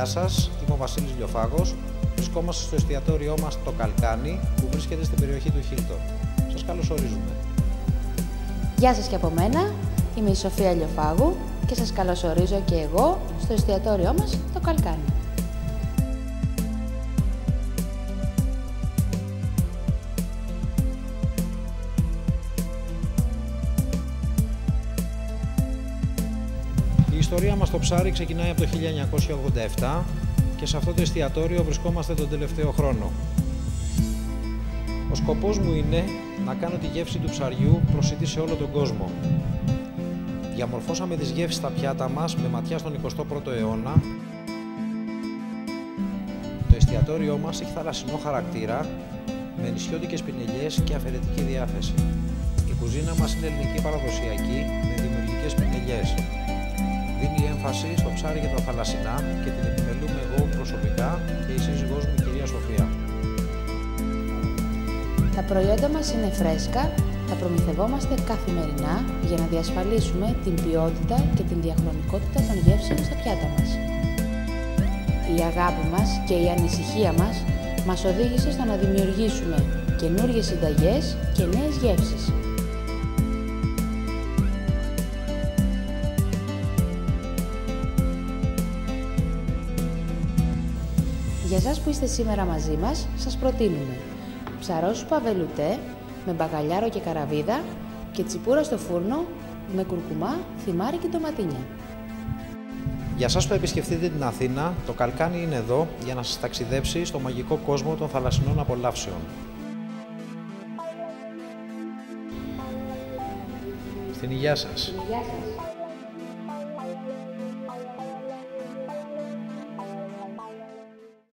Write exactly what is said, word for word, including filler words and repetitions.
σας, είμαι ο Βασίλης Λιοφάγος. Βρισκόμαστε στο εστιατόριό μας το Καλκάνι, που βρίσκεται στην περιοχή του Χίλτον. Σας καλωσορίζουμε. Γεια σας και από μένα, είμαι η Σοφία Λιοφάγου και σας καλωσορίζω και εγώ στο εστιατόριό μας το Καλκάνι. Η ιστορία μας στο ψάρι ξεκινάει από το χίλια εννιακόσια ογδόντα επτά και σε αυτό το εστιατόριο βρισκόμαστε τον τελευταίο χρόνο. Ο σκοπός μου είναι να κάνω τη γεύση του ψαριού προσιτή σε όλο τον κόσμο. Διαμορφώσαμε τις γεύσεις στα πιάτα μας με ματιά στον εικοστό πρώτο αιώνα. Το εστιατόριό μας έχει θαλασσινό χαρακτήρα, με νησιώτικες πινελιές και αφαιρετική διάθεση. Η κουζίνα μας είναι ελληνική παραδοσιακή, με δημιουργικές πινελιές. Δίνει έμφαση στο ψάρι και τα θαλασσινά και την επιμελούμε εγώ προσωπικά και η σύζυγός μου, η κυρία Σοφία. Τα προϊόντα μας είναι φρέσκα, τα προμηθευόμαστε καθημερινά για να διασφαλίσουμε την ποιότητα και την διαχρονικότητα των γεύσεων στα πιάτα μας. Η αγάπη μας και η ανησυχία μας μας οδήγησε στο να δημιουργήσουμε καινούργιες συνταγές και νέες γεύσεις. Για εσάς που είστε σήμερα μαζί μας, σας προτείνουμε ψαρόσουπα βελουτέ με μπακαλιάρο και καραβίδα και τσιπούρα στο φούρνο με κουρκουμά, θυμάρι και ντοματίνια. Για σας που επισκεφτείτε την Αθήνα, το Καλκάνι είναι εδώ για να σας ταξιδέψει στο μαγικό κόσμο των θαλασσινών απολαύσεων. Στην υγεία σας. Στην υγεία σας.